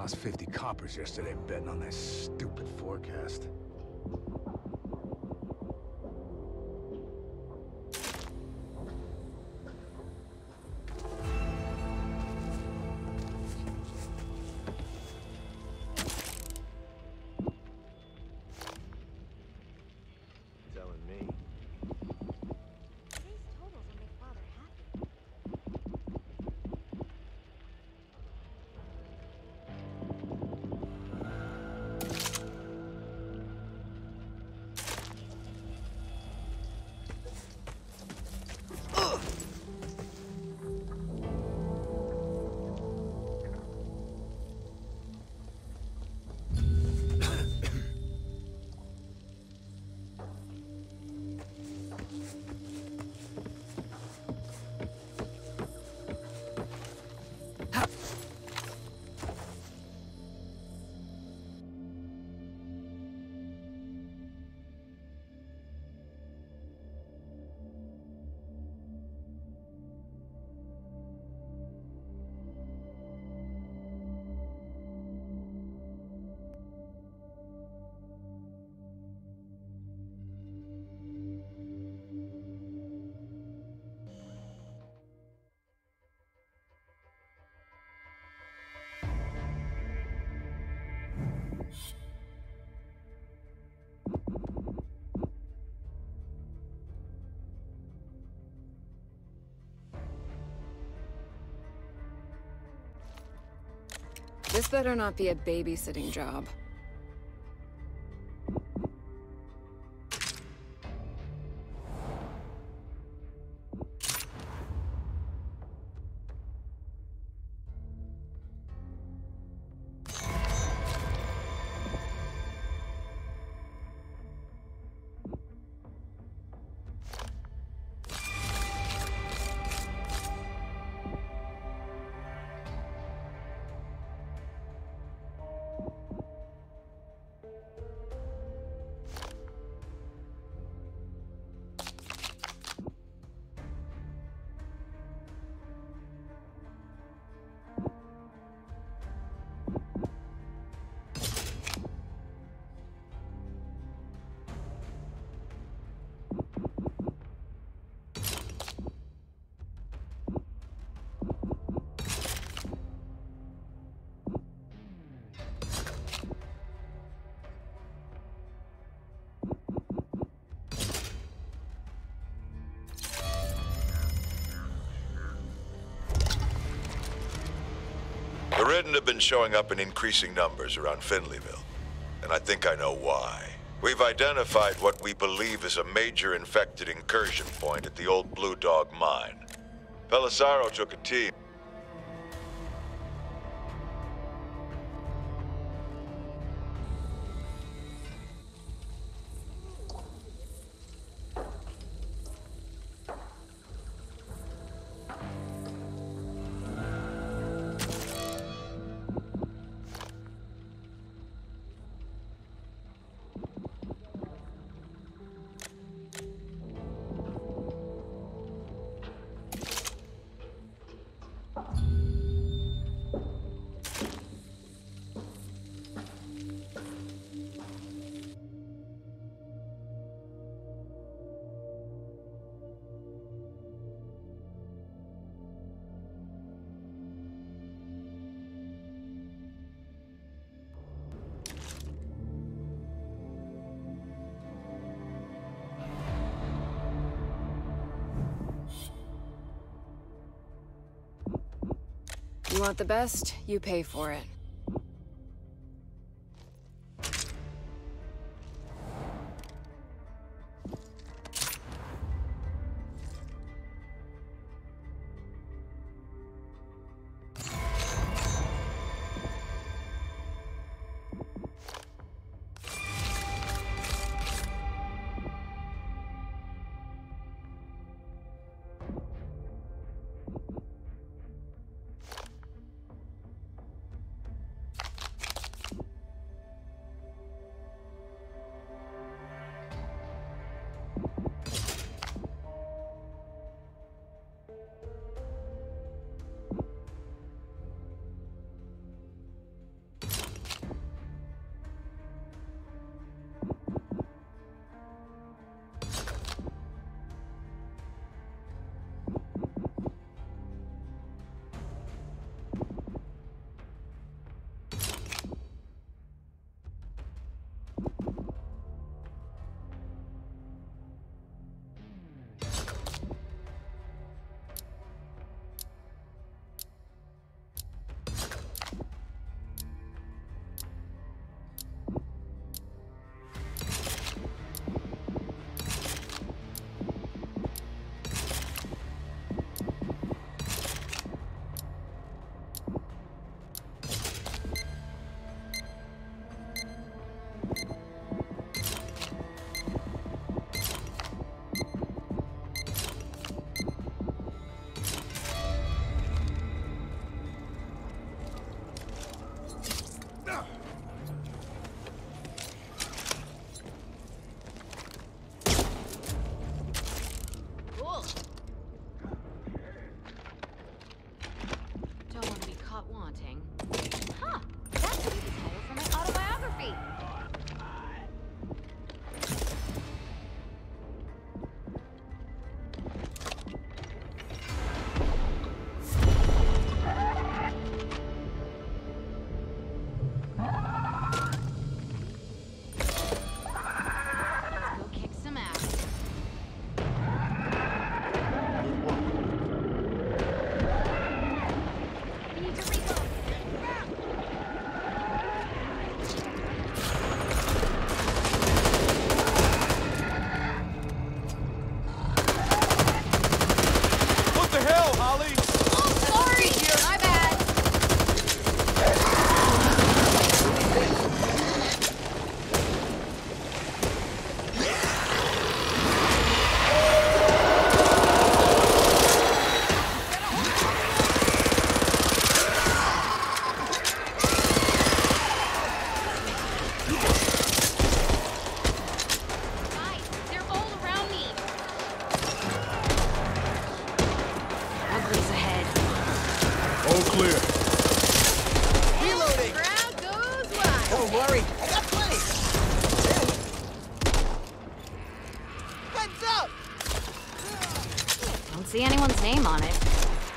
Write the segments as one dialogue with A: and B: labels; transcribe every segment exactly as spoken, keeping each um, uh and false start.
A: Lost fifty coppers yesterday betting on that stupid forecast.
B: Telling me.
C: These totals will make Father happy.
D: This better not be a babysitting job.
E: The Ridden have been showing up in increasing numbers around Finleyville, and I think I know why. We've identified what we believe is a major infected incursion point at the old Blue Dog mine. Pelissaro took a team.
D: You want the best, you pay for it.
C: Cool. Don't want to be caught wanting. Huh. That could be the title for my autobiography. Let's go kick some ass. We need to reload.
B: What the hell, Holly?
C: Oh, sorry. My bad. Guys, they're all around me. Ugly's ahead.
A: All clear.
B: Reloading!
C: Crowd goes wild.
B: Don't worry, I got plenty. Heads up!
C: Don't see anyone's name on it.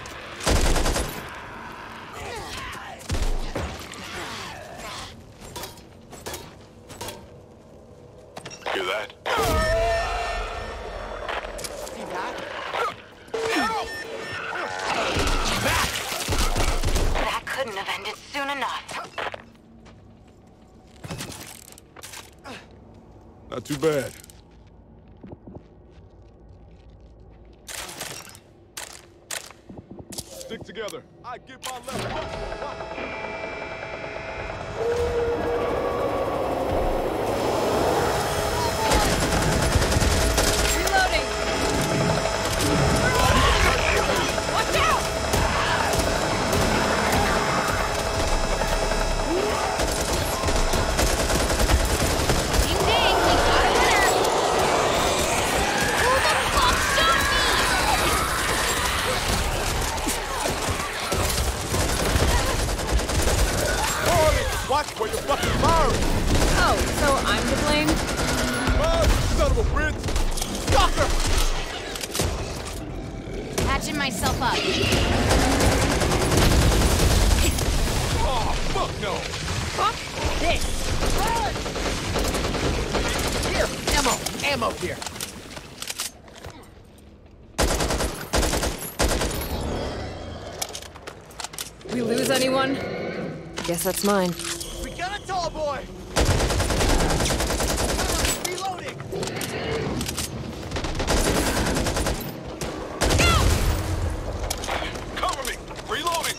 E: Hear that?
B: See that?
C: That couldn't have ended soon enough.
A: Not too bad. Stick together. I get my left foot.
C: Reloading! Watch out! Ding ding, we got a winner! Who the fuck shot
A: Harley, watch where you're fucking firing.
D: Oh, so I'm to blame?
A: Oh, you son of a bitch. Sucker!
C: me? Patching myself up.
A: Oh, fuck no.
B: Fuck this! Here, ammo! Ammo here!
D: We lose anyone? Guess that's mine.
B: We got a tall boy! Reloading!
E: Cover me! Reloading!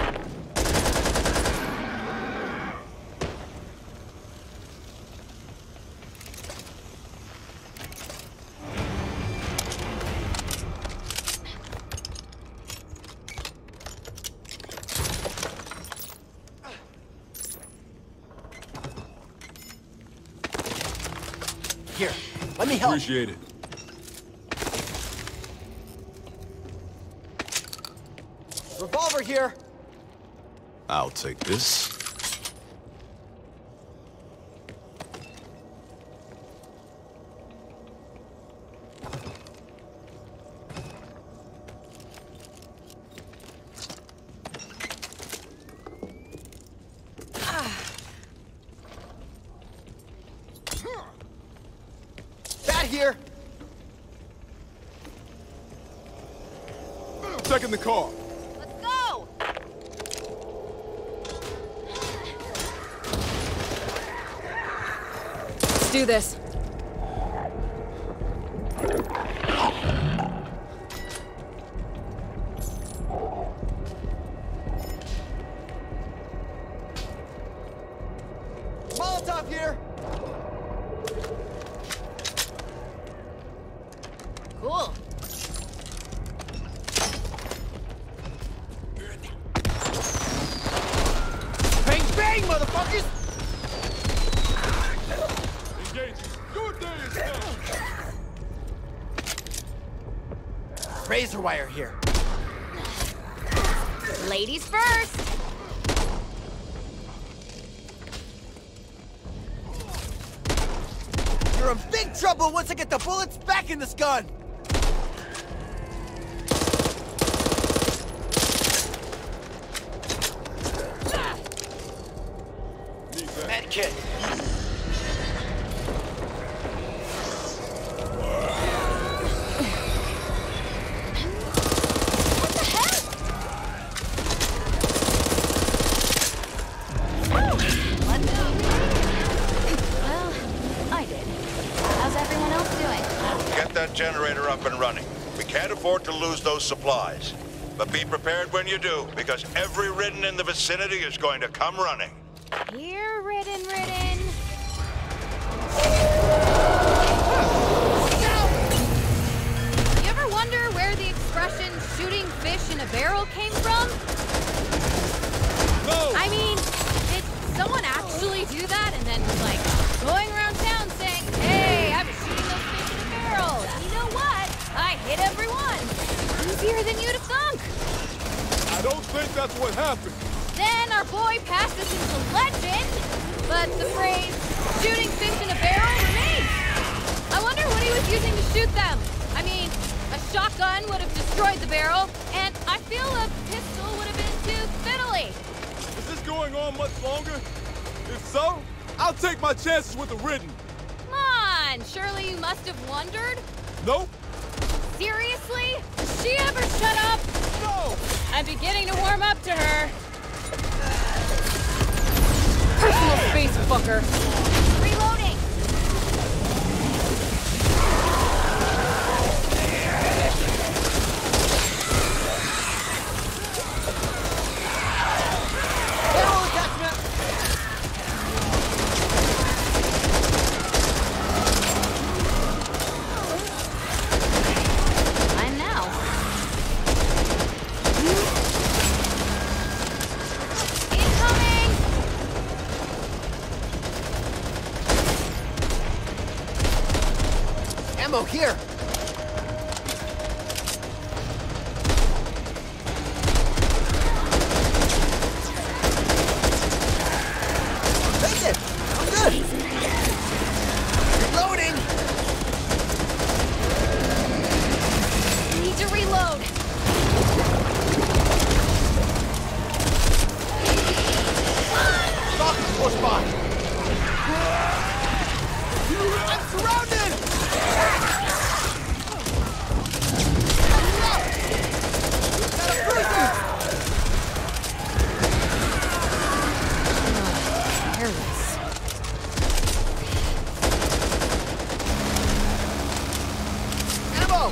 B: Here, let me help.
A: Appreciate it.
B: Revolver here!
A: I'll take this.
B: here.
A: Checking the car.
C: Let's go!
D: Let's do this.
B: Molotov here.
C: Cool.
B: Bang, bang, motherfuckers!
A: Engaging. Your day is done.
B: Razor wire here.
C: Ladies first!
B: You're in big trouble once I get the bullets back in this gun. Medkit.
C: What the hell? Let's go. Well, I did. How's everyone else doing?
E: Get that generator up and running. We can't afford to lose those supplies. But be prepared when you do, because every Ridden in the vicinity is going to come running.
C: Here, Ridden, Ridden. You ever wonder where the expression shooting fish in a barrel came from?
A: No!
C: I mean, did someone actually do that and then was like going around town saying, hey, I was shooting those fish in a barrel. You know what? I hit everyone. Easier than you'd have thunk.
A: I don't think that's what happened.
C: Then our boy passed us into legend, but the phrase shooting fish in a barrel remains. I wonder what he was using to shoot them. I mean, a shotgun would have destroyed the barrel, and I feel a pistol would have been too fiddly.
A: Is this going on much longer? If so, I'll take my chances with the Ridden.
C: Come on, surely you must have wondered?
A: Nope.
C: Seriously? Does she ever shut up?
A: No!
C: I'm beginning to warm up to her.
D: Personal space, fucker.
C: Reloading!
B: Barrel attachment.
C: I'm now. Incoming!
B: Ammo here. Take it. I'm good. Reloading.
C: Need to reload.
B: Stalker's close by. I'm surrounded. Got a bruiser.
D: Careless.
B: Ammo.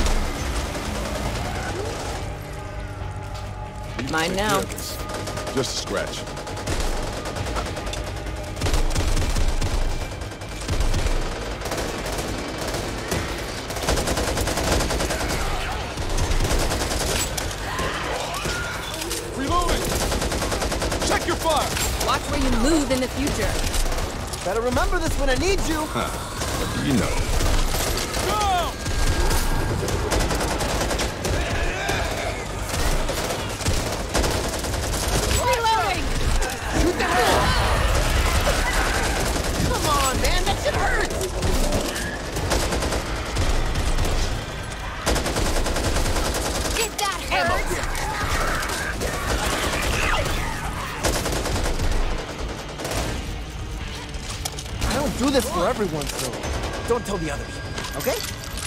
D: Mine now.
A: Just a scratch. Reloading! Check your fire!
D: Watch where you move in the future.
B: Better remember this when I need you.
A: What do you know?
C: Reloading!
B: Shoot the hell. Come on, man. That shit hurts.
C: Did that
B: Ammo
C: hurt?
B: here. I don't do this for everyone, so don't tell the others. Okay?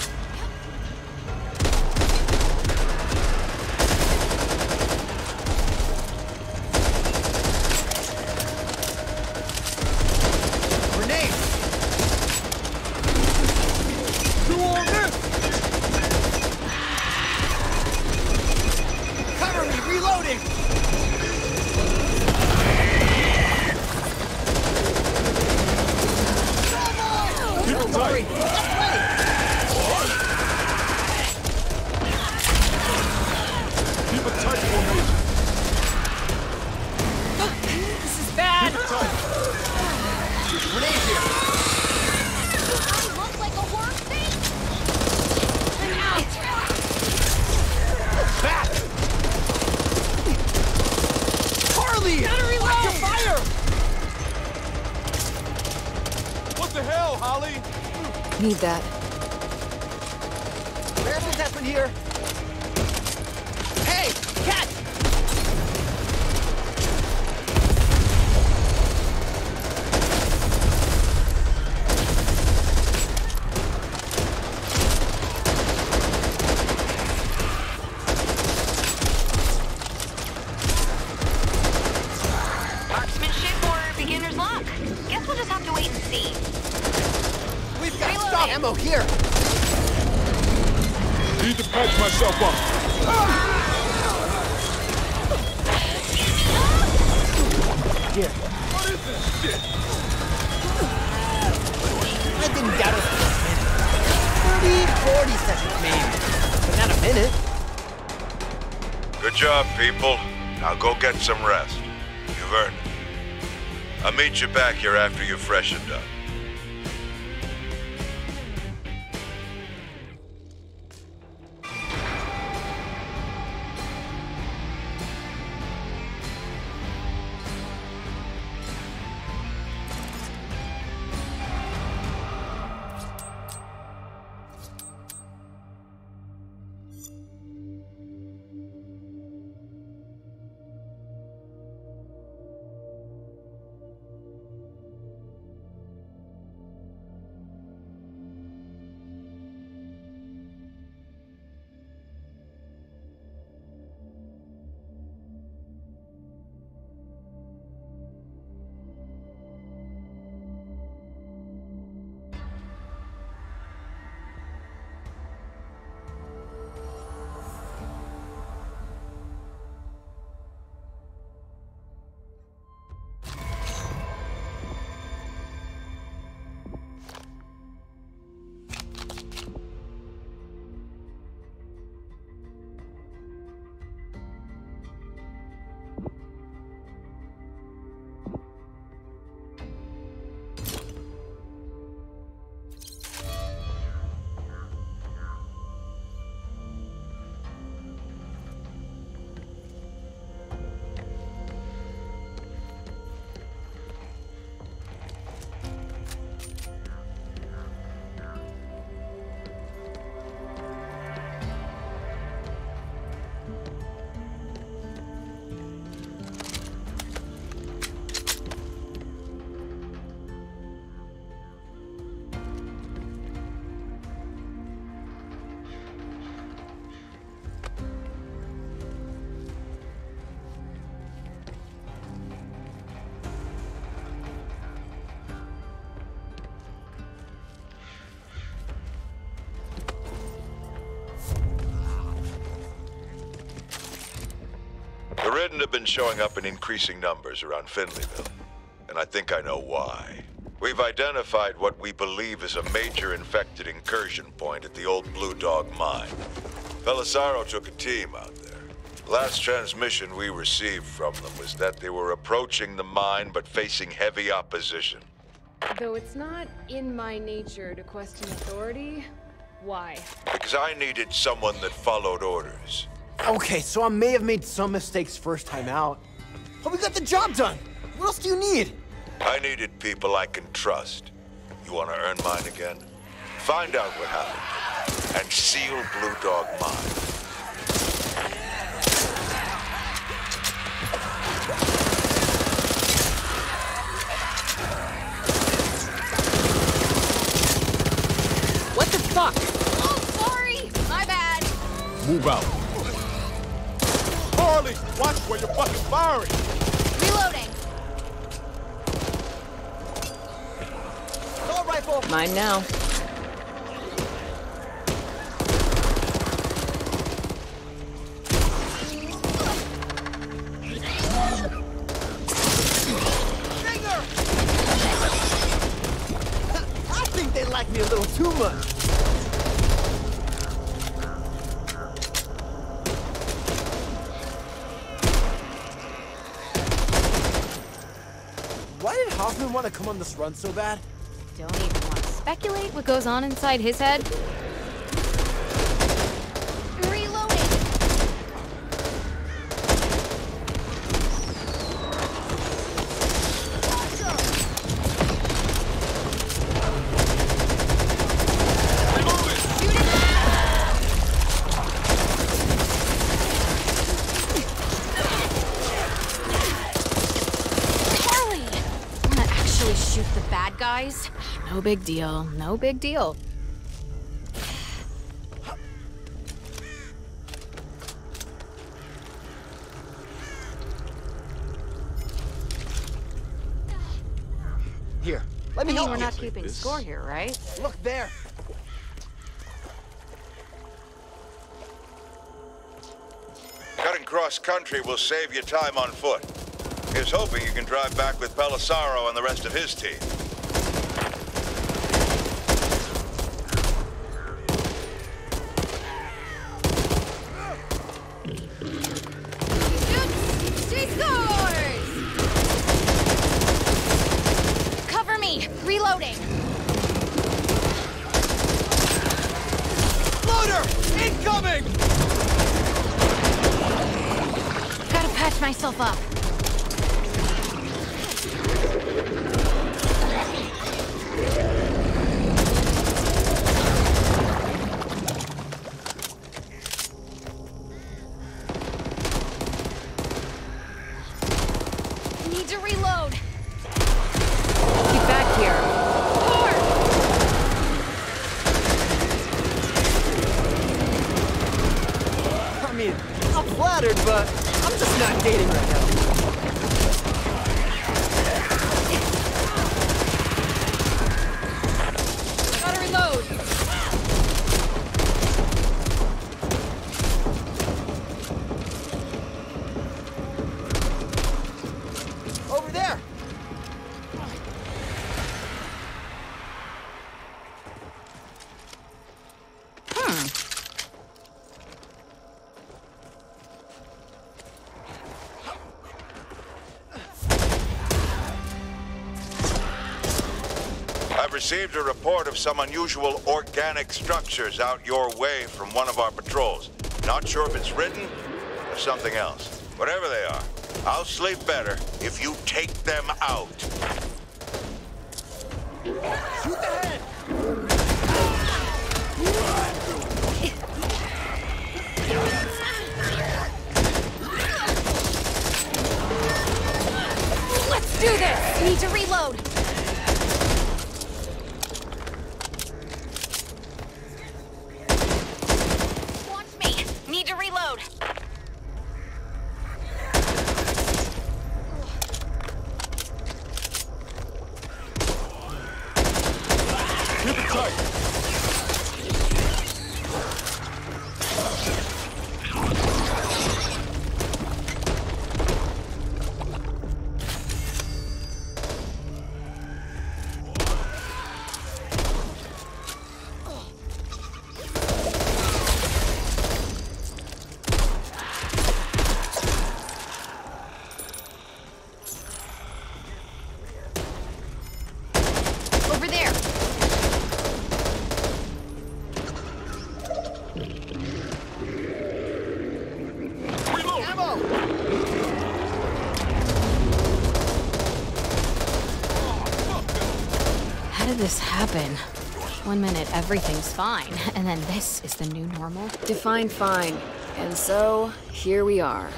B: Grenade!
A: Two on this!
B: Cover me! Reloading!
A: Keep it tight. Keep it tight, formation.
C: This is bad.
A: Keep it tight.
B: Grenade here!
C: I look like a horse thing? I'm out.
B: Back! Harley!
C: Gotta reload.
B: Watch your fire!
A: What the hell, Holly?
D: Need that.
B: Miracles happen here. Hey! Catch!
F: Marksmanship or beginner's luck? Guess we'll just have to wait and see.
B: We've got stock ammo here!
A: Need to patch myself up.
B: Here.
A: What is this shit?
B: I didn't doubt us for a minute. thirty, forty seconds maybe. But not a minute.
E: Good job, people. Now go get some rest. You've earned it. I'll meet you back here after you've freshened up. The Ridden have been showing up in increasing numbers around Finleyville, and I think I know why. We've identified what we believe is a major infected incursion point at the old Blue Dog mine. Belisaro took a team out there. Last transmission we received from them was that they were approaching the mine but facing heavy opposition.
D: Though it's not in my nature to question authority, why?
E: Because I needed someone that followed orders.
B: Okay, so I may have made some mistakes first time out. But we got the job done! What else do you need?
E: I needed people I can trust. You want to earn mine again? Find out what happened and seal Blue Dog mine.
B: What the Fuck!
C: Oh, sorry! My bad.
A: Move out. Harley, watch where you're fucking firing.
C: Reloading.
B: Assault rifle!
D: Mine now.
B: I think they like me a little too much. Why did Hoffman want to come on this run so bad?
C: Don't even want to speculate what goes on inside his head. Reloading. Harley! Wanna actually shoot the bad guys? No big deal. No big deal.
B: Here, let me
F: I mean,
B: help
F: we're
B: you.
F: not keeping score here, right?
B: Look there.
E: Cutting cross-country will save you time on foot. Here's hoping you can drive back with Pelissaro and the rest of his team.
C: She scores! Cover me! Reloading!
B: Loader! Incoming!
C: Gotta patch myself up. Need to reload.
D: Get back here.
B: I mean, I'm flattered, but I'm just not dating right now.
C: Gotta reload.
B: Over there!
E: I've received a report of some unusual organic structures out your way from one of our patrols. Not sure if it's written or something else. Whatever they are, I'll sleep better if you take them out.
B: Shoot the head!
C: Let's do this! Need to reload. Watch me. Need to reload.
A: Keep it tight.
C: Over there. How did this happen? One minute everything's fine, and then this is the new normal?
D: Define fine. And so, here we are.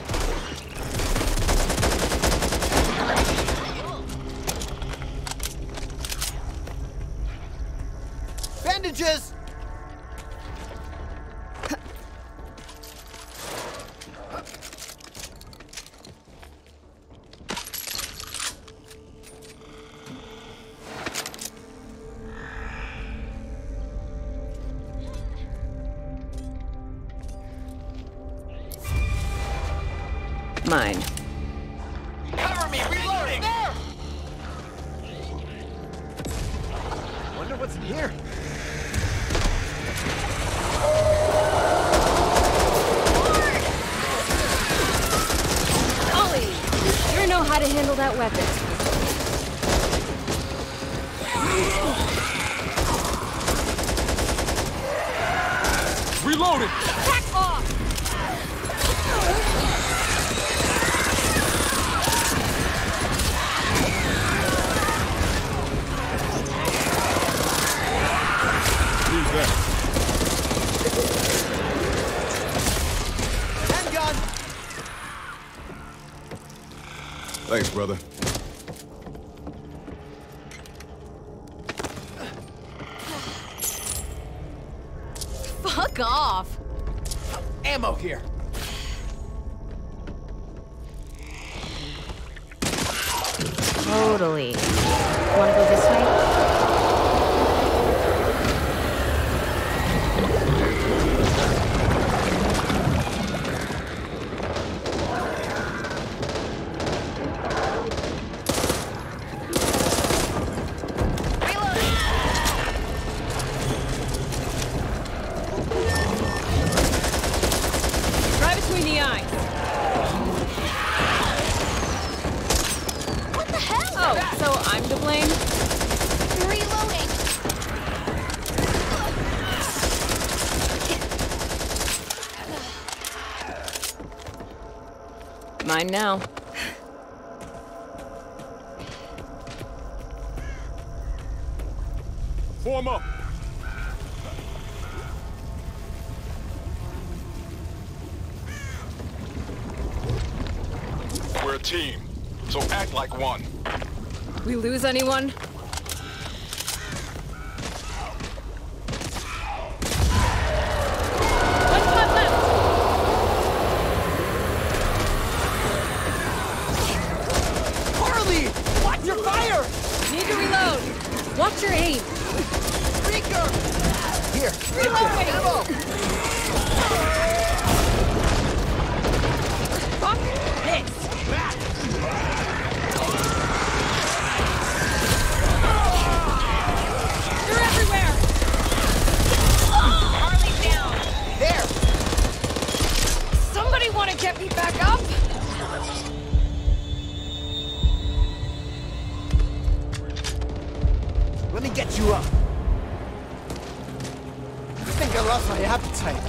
B: Bandages!
G: Mine.
H: Cover me, reloading! There!
B: Wonder what's in here.
D: Ollie, you sure know how to handle that weapon.
A: Reloading!
C: Back off!
A: Use that.
B: Handgun!
A: Thanks, brother.
C: Fuck off!
B: Ammo here.
G: Totally. Wanna go this way?
D: Right between the eyes.
C: What the hell?
D: Oh, so I'm to blame?
C: Reloading!
D: Mine now.
A: Form up.
H: We're a team, so act like one.
D: We lose anyone? One spot left!
B: Harley! Watch your fire!
D: Need to reload. Watch your aim.
B: Freaker! Here,
D: Reloading!
B: ammo!
D: Fuck this! You're everywhere!
C: Harley's down!
B: There!
D: Somebody want to get me back up?
B: Let me get you up. I think I lost my appetite.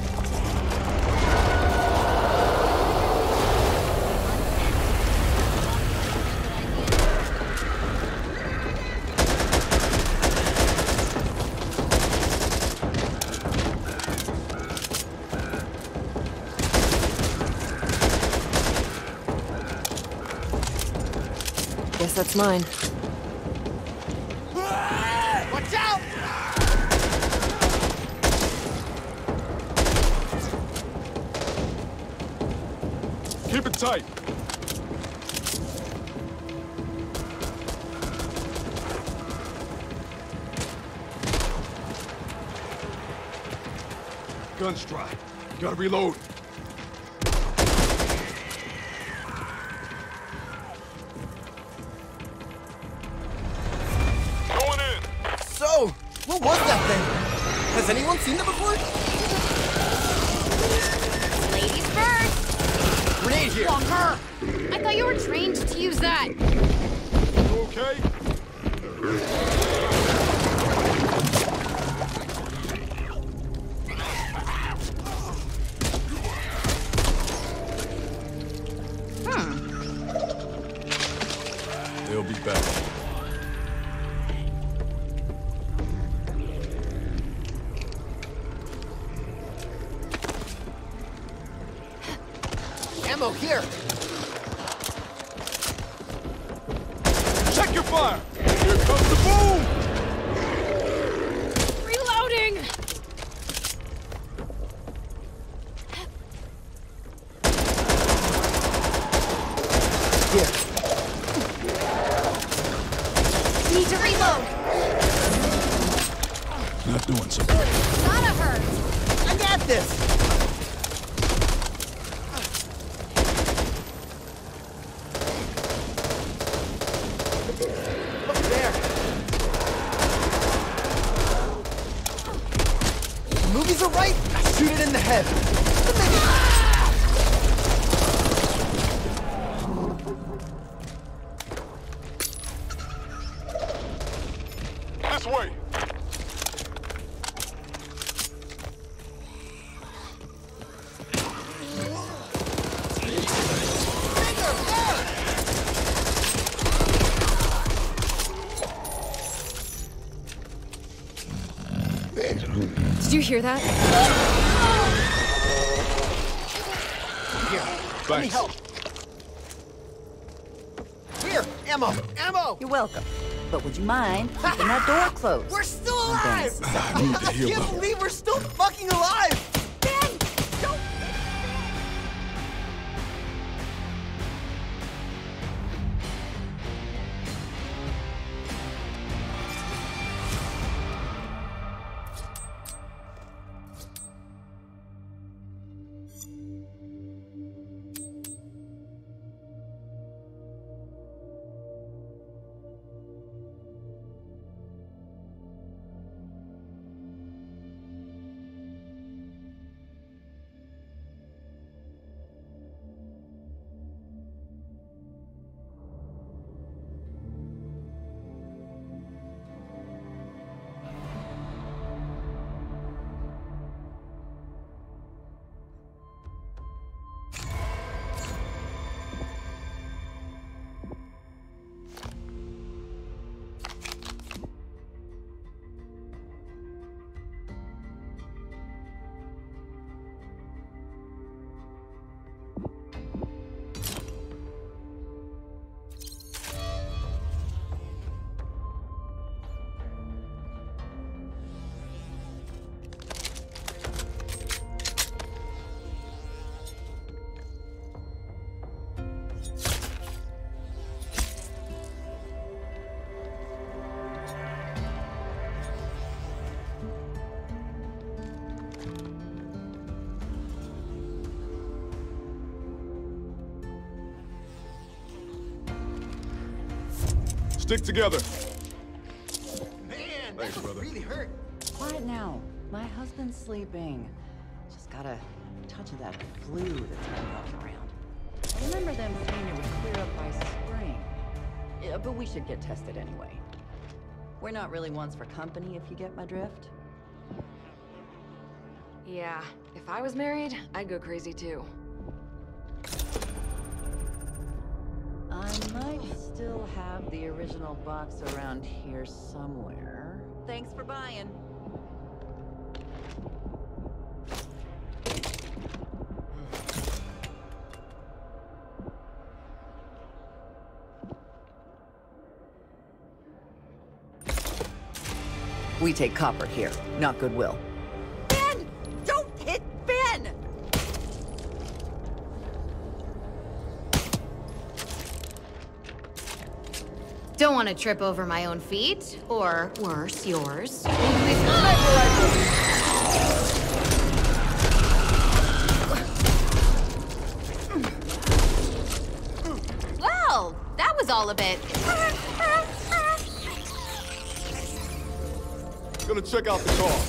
D: Guess that's mine.
B: Watch out!
A: Keep it tight. Gun strike. Gotta reload.
H: Going in!
B: So, what was that thing? Has anyone seen it before?
C: Ladies first!
B: Grenade here!
C: Walker! I thought you were trained to use that!
A: You okay? They'll be back.
B: Ammo here!
A: Check your fire! Here comes the boom!
D: Reloading!
B: Here.
C: Need to reload!
A: Not doing so good.
C: Gotta hurt!
B: I got this! are right, I shoot it in the head. Then maybe...
H: This way.
D: Did you hear that?
B: Here, let me help. Here, ammo, ammo!
I: You're welcome. But would you mind keeping that door closed?
B: We're still alive!
A: I need to
B: I
A: hear
B: can't
A: about it.
B: believe we're still fucking alive! Ben, don't...
A: Stick together.
B: Man,
A: Thanks,
B: that
A: brother.
B: really hurt.
I: Quiet now. My husband's sleeping. Just got a touch of that flu that's been going around. I remember them saying it would clear up by spring. Yeah, but we should get tested anyway. We're not really ones for company, if you get my drift.
D: Yeah, if I was married, I'd go crazy too.
I: I might still have the original box around here somewhere. Thanks for buying. We take copper here, not goodwill. Ben! Don't hit Ben!
C: Don't want to trip over my own feet, or worse, yours. Well, that was all a bit.
A: Gonna check out the car.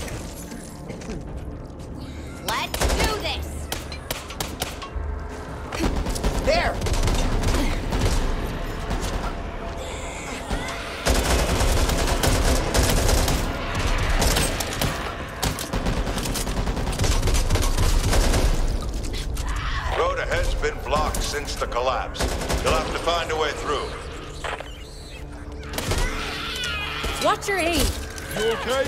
C: Let's do this.
B: There!
E: Road ahead's been blocked since the collapse. You'll have to find a way through.
D: Watch your aim.
A: You okay?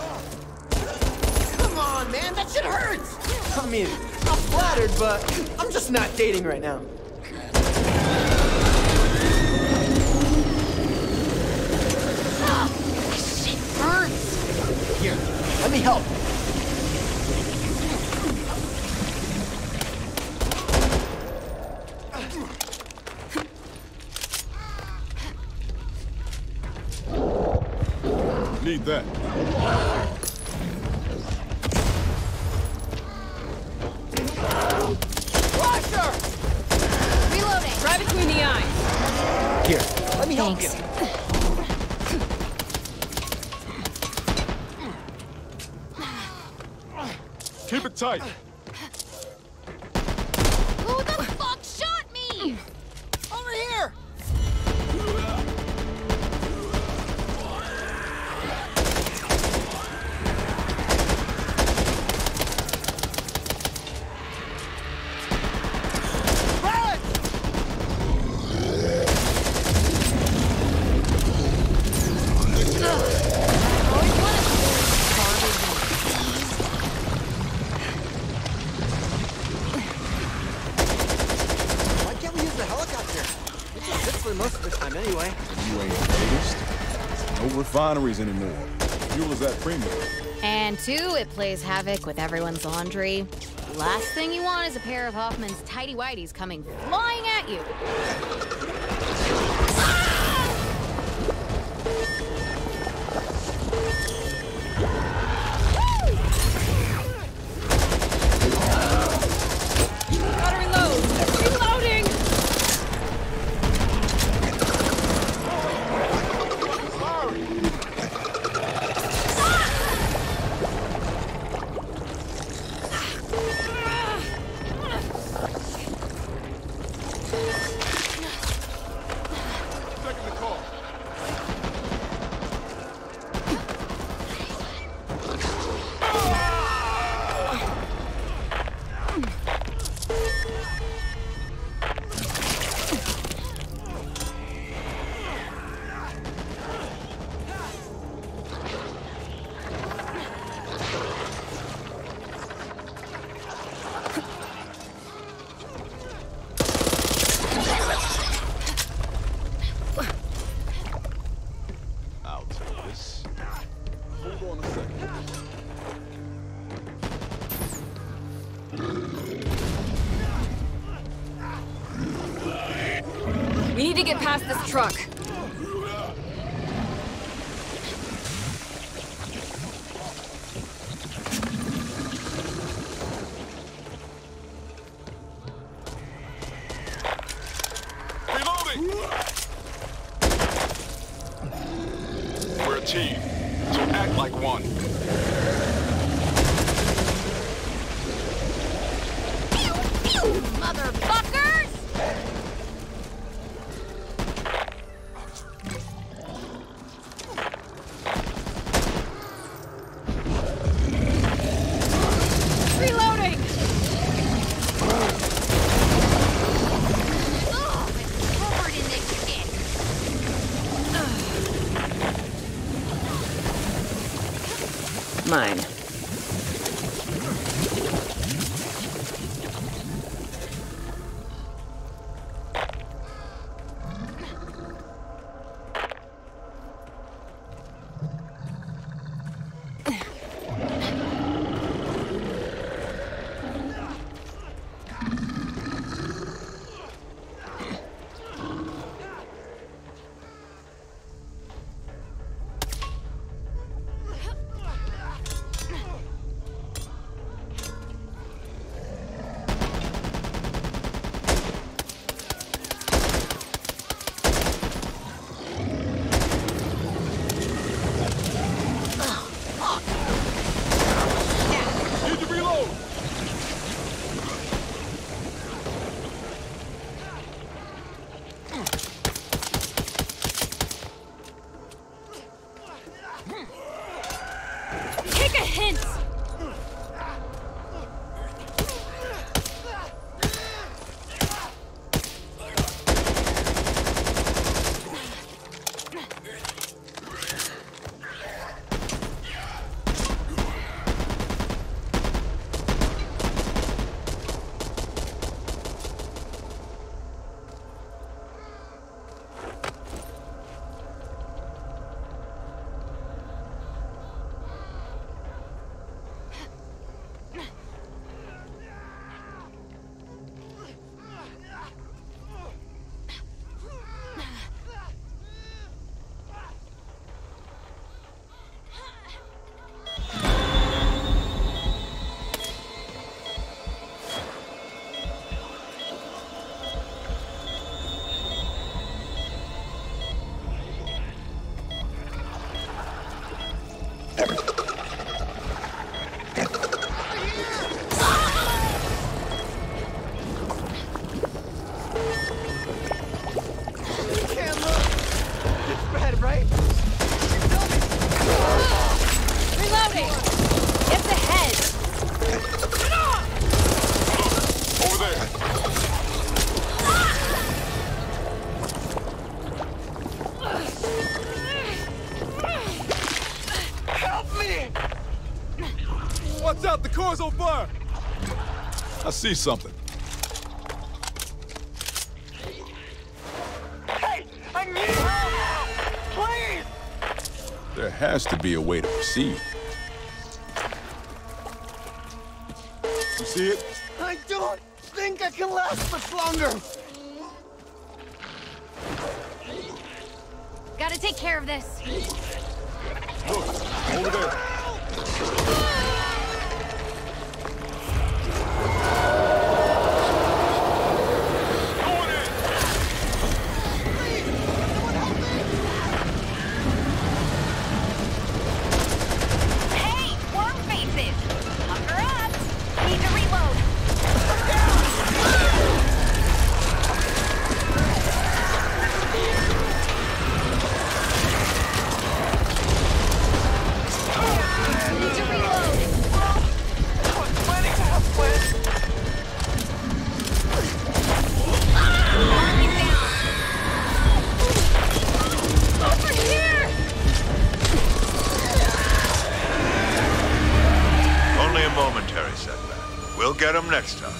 B: Come on, man, that shit hurts! I mean, I'm flattered, but I'm just not dating right now.
C: Ah, this shit hurts.
B: Here, let me help.
A: Need that.
B: Flasher!
C: Reloading.
D: Right between the eyes.
B: Here, let me help you.
A: Keep it tight.
C: Who the fuck shot me?
B: Over here! Most of the time, anyway.
A: You ain't noticed? No refineries anymore. Fuel is at premium.
C: And two, it plays havoc with everyone's laundry. Last thing you want is a pair of Hoffman's tighty-whities coming flying at you. Gotta reload! Reloading!
D: We need to get past this truck.
H: Reloading! We're a team, so act like one.
C: Motherfuckers! Reloading! Oh, it's covered in this shit.
D: Mine.
C: Take a hint!
A: Watch out, the car's on fire! I see something.
H: Hey, I need help! Please!
A: There has to be a way to proceed. You see it?
B: I don't think I can last much longer.
C: Gotta take care of this.
A: Look, over there.
E: We'll get him next time.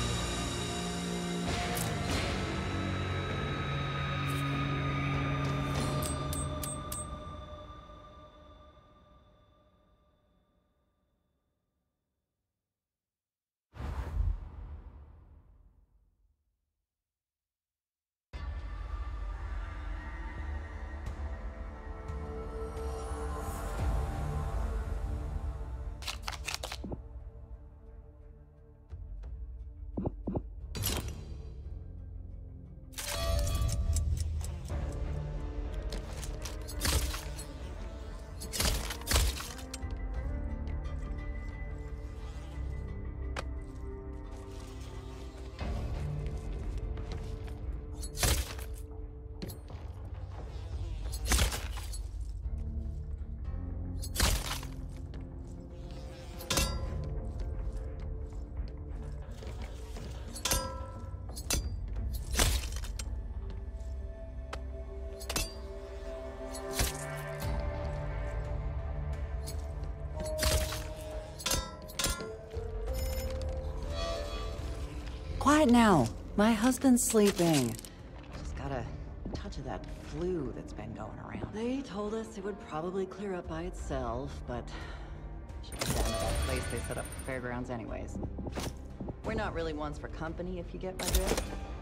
I: Quiet now. My husband's sleeping. Just got a touch of that flu that's been going around. They told us it would probably clear up by itself, but should have down to that place they set up for fairgrounds anyways. We're not really ones for company, if you get my drift.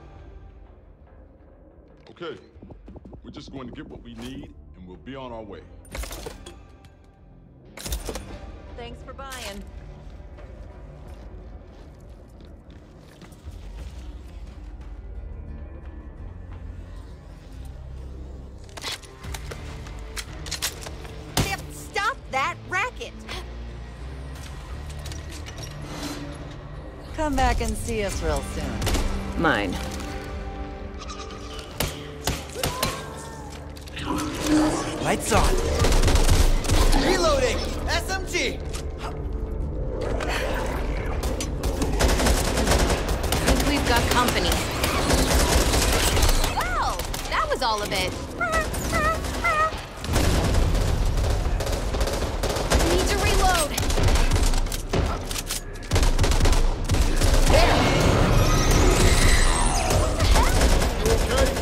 A: Okay. We're just going to get what we need, and we'll be on our way.
I: Thanks for buying.
F: That racket.
I: Come back and see us real soon.
D: Mine.
B: Lights on. Reloading! S M G!
C: I think we've got company. Well, that was all of it. Need to reload. There. What the heck?
A: You okay?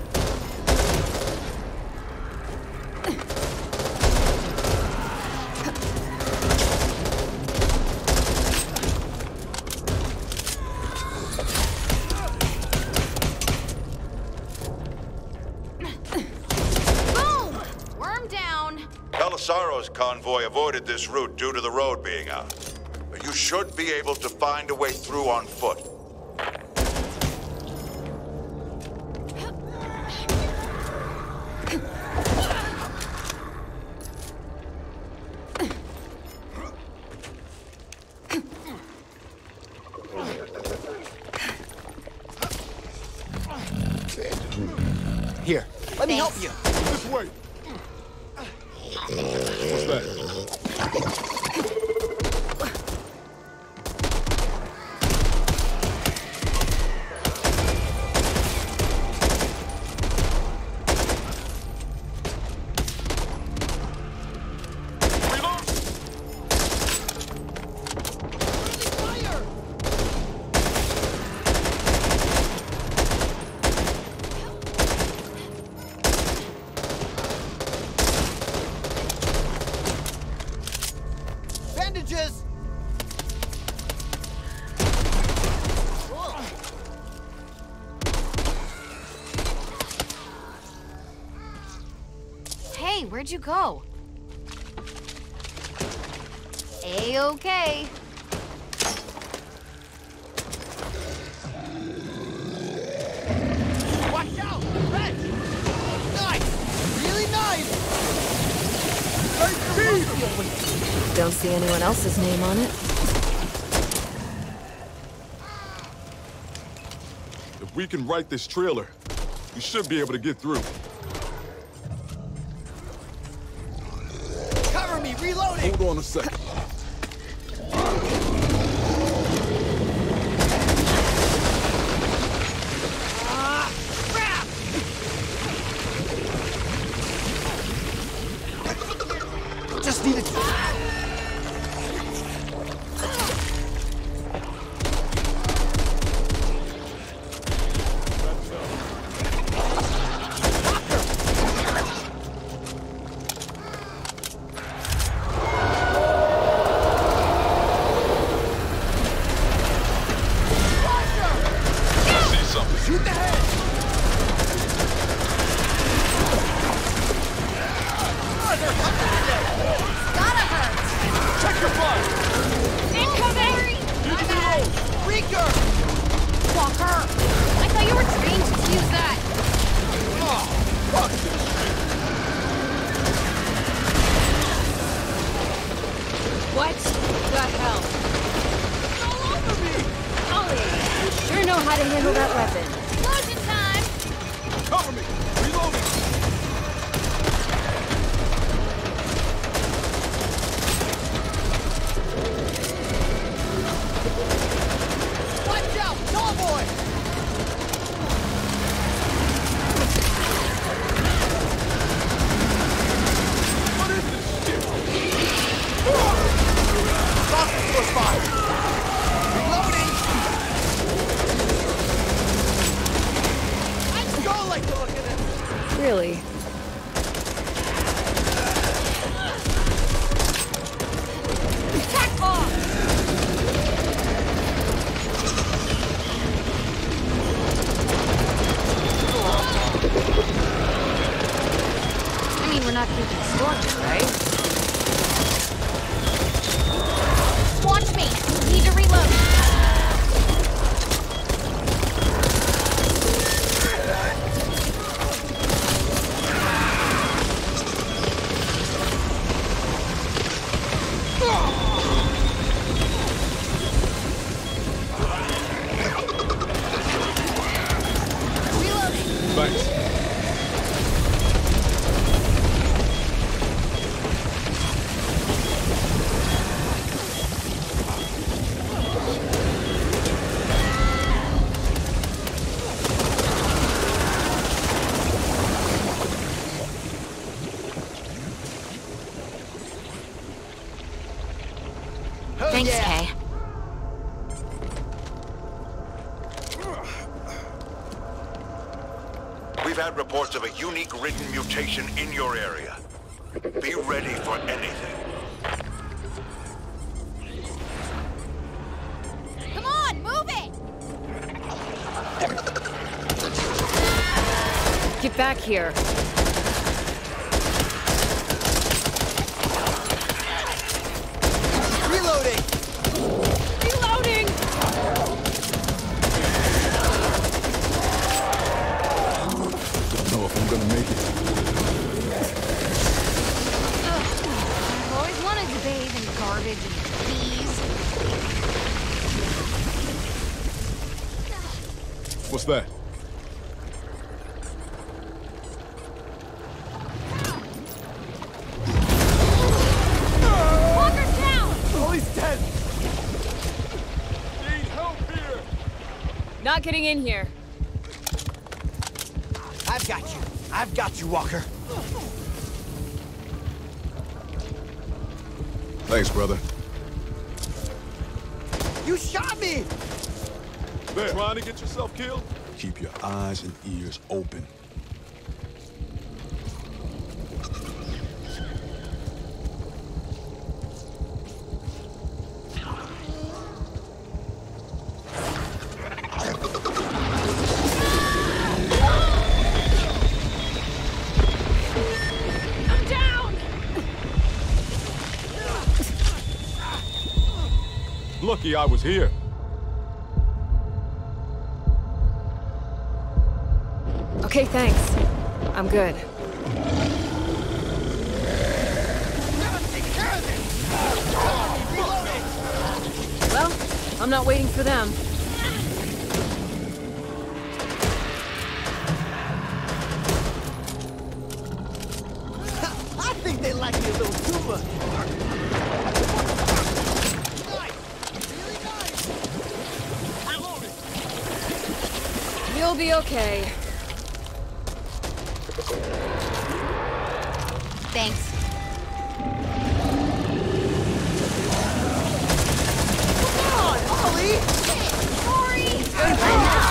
E: Belisaro's convoy avoided this route due to the road being out. But you should be able to find a way through on foot.
B: Here, let me help you.
A: This way. What's that?
B: bandages!
C: Hey, where'd you go? A-okay.
B: Watch out! Wrench! Nice! Really nice!
D: Don't see anyone else's name on it.
A: If we can right this trailer, we should be able to get through.
B: Cover me! Reloading!
A: Hold on a second.
B: Ah! Crap! Just need to... Shoot the head! Oh, they're coming today!
C: Gotta hurt.
A: Check your fire!
C: Incoming!
A: My bad.
B: Reeker!
C: Walker! I thought you were trained to use that.
A: Oh, fuck this shit!
D: What the hell?
A: All over me!
D: Ollie, you sure know how to handle that weapon.
C: Lotion time!
A: Cover me! Reloading!
B: Watch out! Tall boy!
A: What is this shit?
B: Sausage close by! Reloading! I don't like the look of this!
D: Really?
C: Attack off! I mean, we're not thinking storms, right? Watch me! Need to reload! Reloading!
A: Thanks.
C: Thanks, Kay.
E: We've had reports of a unique written mutation in your area. Be ready for anything.
C: Come on, move it!
D: Get back here.
B: Reloading!
D: Reloading!
A: Don't know if I'm gonna make it.
C: I've always wanted to bathe in garbage and bees.
A: What's that?
C: Walker's down!
B: Oh, he's dead!
A: Need help here!
D: Not getting in here.
B: I've got you. I've got you, Walker.
A: Thanks, brother.
B: You shot me!
A: There. Trying to get yourself killed?
H: Keep your eyes and ears open.
A: lucky I was here.
D: Okay, thanks. I'm good. Well, I'm not waiting for them.
B: I think they like me a little too much.
D: You'll be okay.
C: Thanks.
B: Come on, Ollie!
C: Sorry!
B: Right now!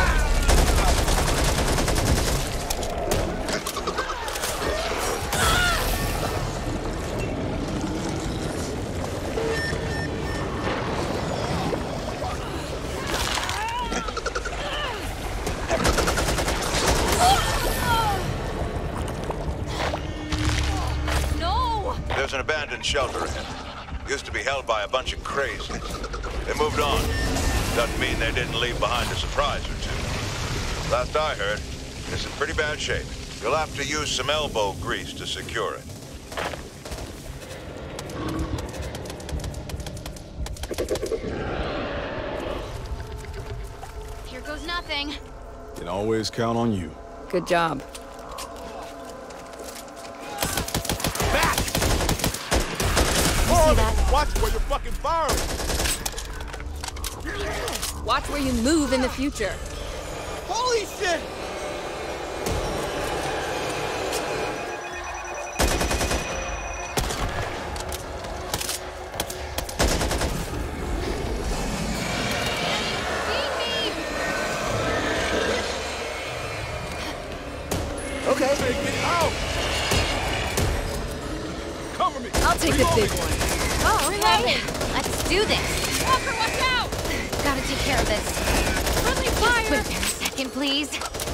E: There's an abandoned shelter ahead. Used to be held by a bunch of crazies. They moved on. Doesn't mean they didn't leave behind a surprise or two. Last I heard, it's in pretty bad shape. You'll have to use some elbow grease to secure it.
C: Here goes nothing.
A: Can always count on you.
D: Good job.
A: Watch where you're fucking firing!
D: Watch where you move in the future.
B: Holy shit! Okay.
A: Hey, get out! Cover me!
D: I'll take the big one.
C: Oh, okay. Let's do this. Walker, watch out! Gotta take care of this. Friendly fire! Wait there a second, please.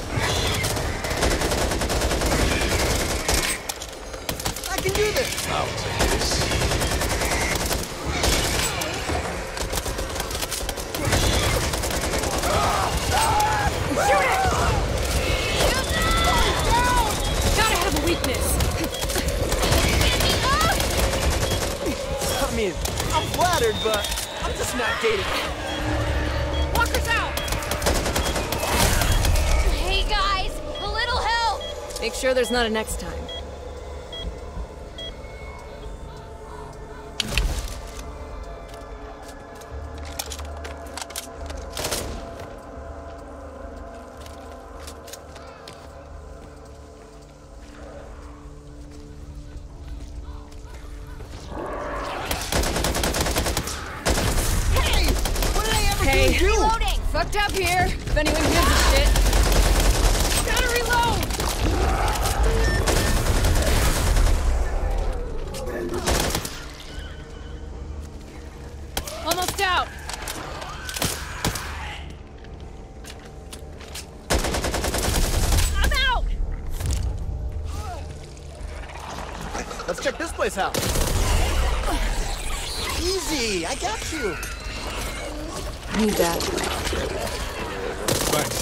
B: I can do this!
H: I'll take this.
D: Shoot it! Gotta have a weakness.
B: I mean, I'm flattered, but I'm just not dating.
D: Walker's out!
C: Hey, guys! A little help!
D: Make sure there's not a next time. Hey,
C: Reloading!
D: fucked up here. If anyone gives a shit. Gotta reload! Almost out. I'm out!
B: Let's check this place out. Easy, I got you.
D: Need that.
A: Thanks.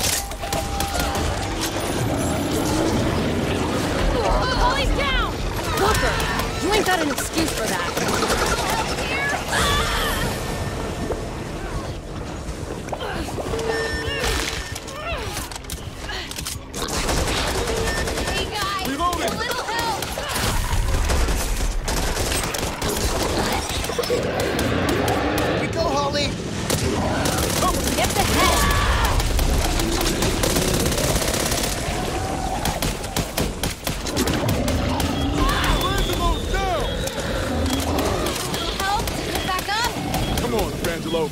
C: Holly's down!
D: Walker, you ain't got an excuse for that.
C: Hey, guys!
A: Reloading.
C: A little help!
B: Here we go, Holly.
C: Get the head!
A: Frangelo's down!
C: Help! Get back up!
A: Come on, Frangelo.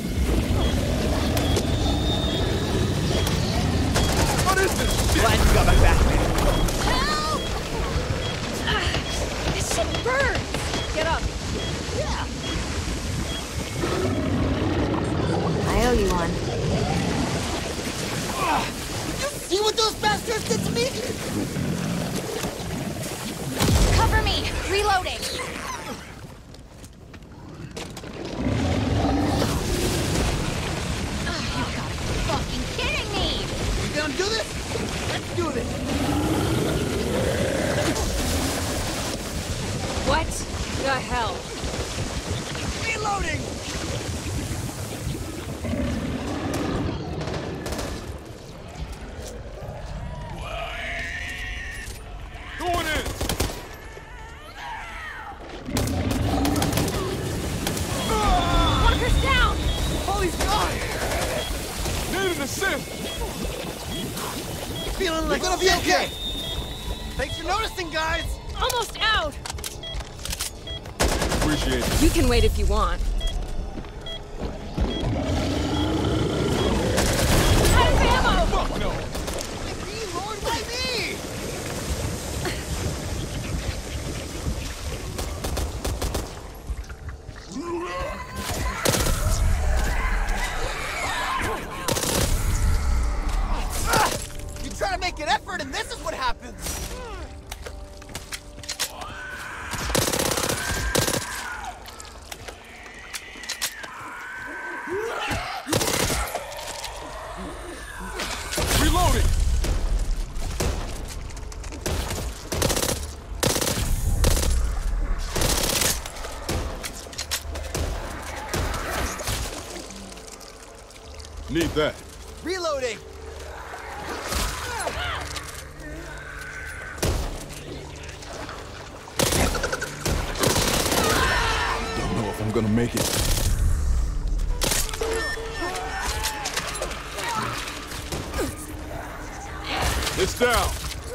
A: What is this shit?
B: Glad you got my back, man.
C: Help! Ah, this shit burns!
D: Get up.
B: Yeah.
C: I owe you one.
B: See what those bastards did to me?
C: Cover me! Reloading!
B: Reloading!
A: Going in!
C: Walker's down!
B: Holly's gone!
A: Need an assist!
B: Feeling like
J: We're gonna be okay!
B: Thanks for noticing, guys!
C: Almost out!
A: Appreciate it.
D: You can wait if you want.
C: Out of ammo!
A: Fuck no!
B: Lord, why me? You try to make an effort, and this is what happens!
A: Reloading! Need that.
B: Reloading!
A: Don't know if I'm gonna make it. It's down.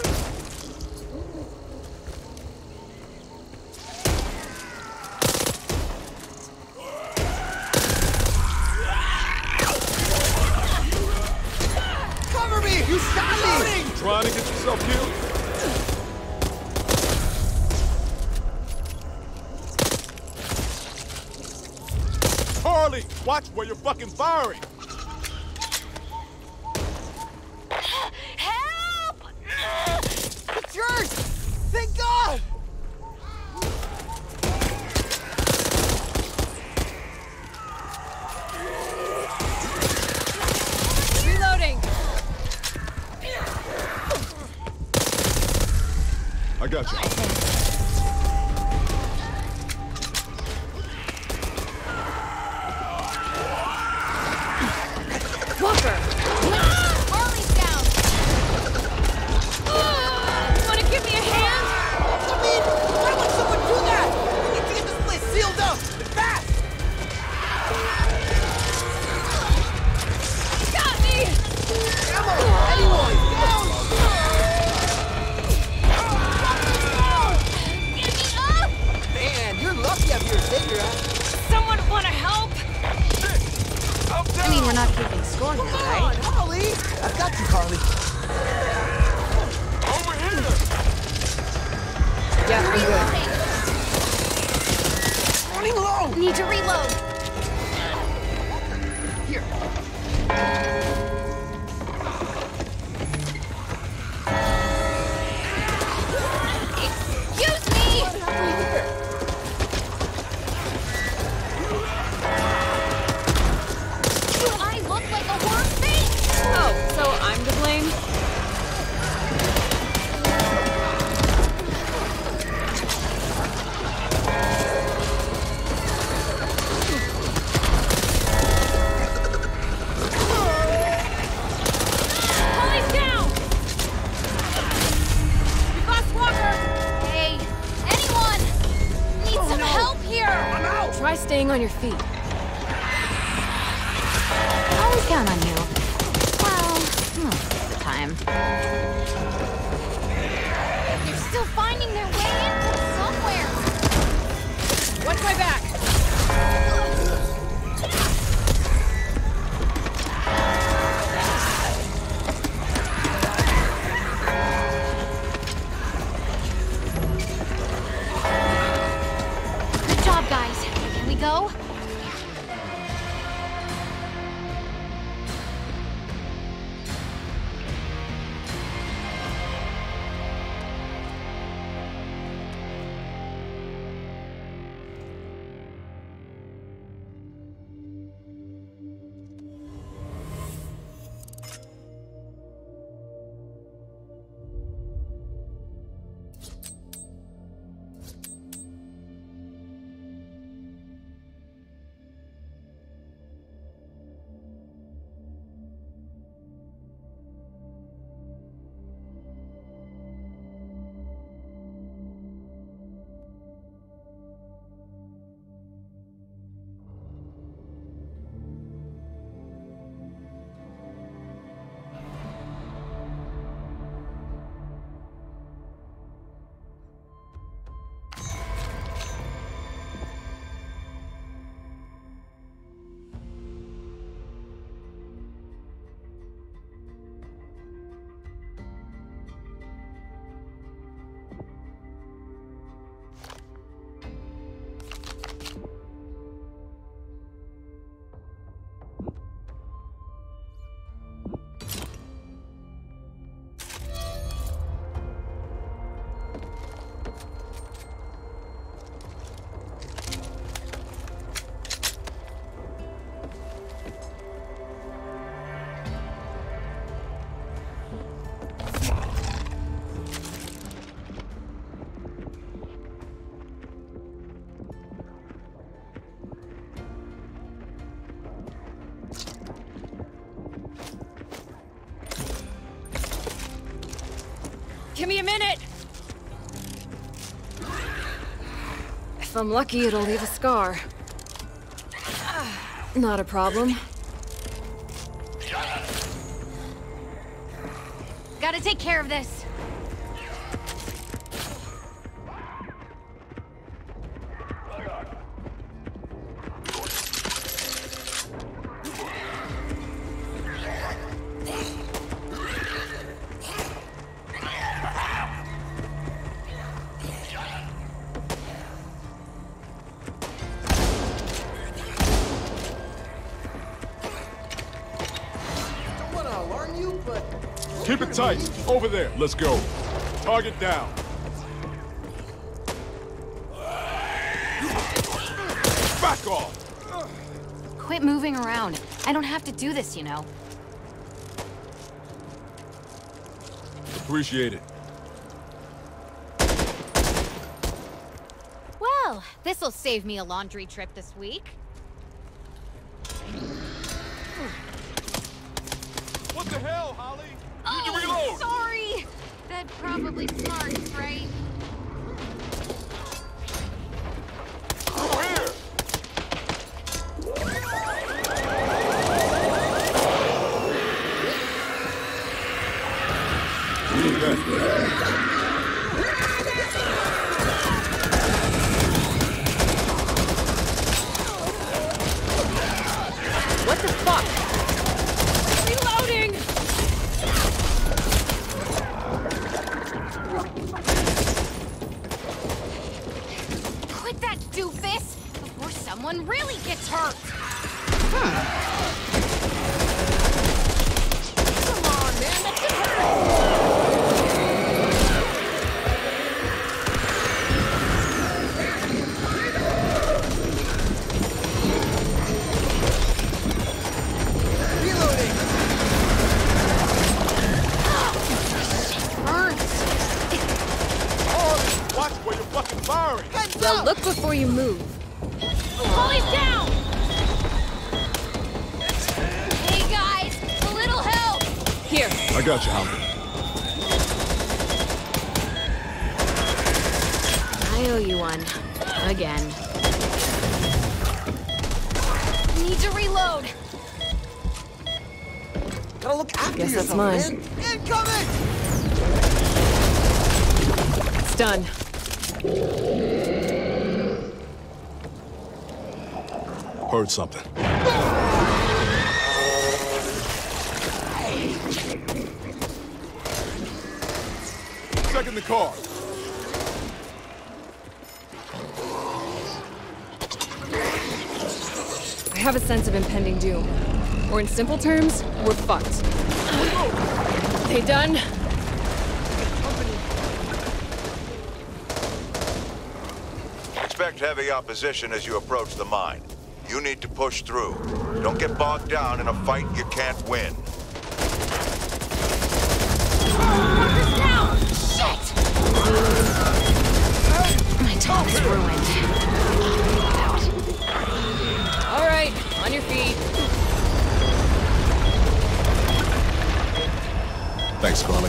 B: Cover me! You shot me!
A: Trying to get yourself killed? Harley, watch where you're fucking firing.
F: Help!
B: It's yours! Thank God!
C: Reloading!
A: I got you.
C: Walker! Harley's down! Wanna give me a hand?
B: I mean, why would someone do that? We need to get this place sealed up! And fast!
C: Got me!
B: Ammo! Anyone! Down!
C: Get me up!
B: Man, you're lucky I'm here to take your ass.
C: Someone wanna help?
G: I mean, we're not keeping score here,
B: Come
G: right?
B: on, Harley! I've got you, Harley.
A: Over here!
D: Yeah, I'm good.
B: Running low!
C: Need to reload.
B: Here.
C: Excuse me! Do I look like a horse face?
D: Oh, so I'm to blame?
C: Holly's down! We lost Walker! Hey, anyone! Need some help here! I'm out!
D: Try staying on your feet.
G: Always count on you. Well, most of the time.
C: They're still finding their way in from somewhere!
D: Watch my back!
C: Good job, guys. Can we go?
D: Give me a minute! If I'm lucky, it'll leave a scar. Not a problem.
C: Gotta take care of this.
A: Keep it tight. Over there. Let's go. Target down. Back off!
G: Quit moving around. I don't have to do this, you know.
A: Appreciate it.
C: Well, this'll save me a laundry trip this week.
A: What the hell, Holly?
C: Oh,
A: reload.
C: Sorry! That probably smarts, right?
A: Over here!
D: What the fuck? Reloading!
C: Quit that doofus before someone really gets hurt! Come on, man, that could hurt!
A: Firing!
D: Well, look before you move.
C: Holly's down! Hey guys, a little help!
D: Here.
A: I got you, Holly.
D: I owe you one. Again.
C: Need to reload.
B: Gotta look after
D: Guess that's
B: yourself,
D: mine.
B: man. Incoming!
D: It's done.
A: Heard something. Check in the car.
D: I have a sense of impending doom. Or in simple terms, we're fucked. They done?
E: Expect heavy opposition as you approach the mine. You need to push through. Don't get bogged down in a fight you can't win.
C: Fuckers down! Shit!
G: My top is ruined.
D: All right, on your feet.
A: Thanks, Carly.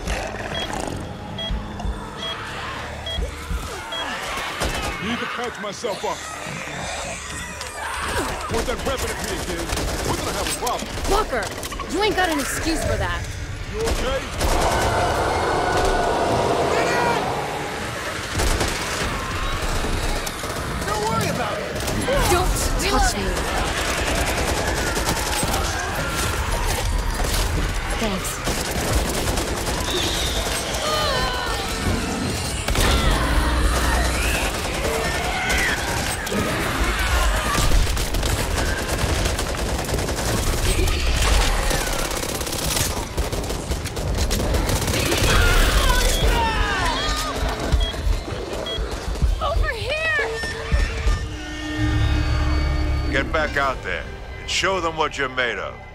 A: Need to patch myself up. Point that weapon at me again. We're gonna have a problem.
D: Fucker! You ain't got an excuse for that.
A: You okay?
B: Don't worry about it!
D: Don't touch me.
G: Thanks.
E: Get back out there and show them what you're made of.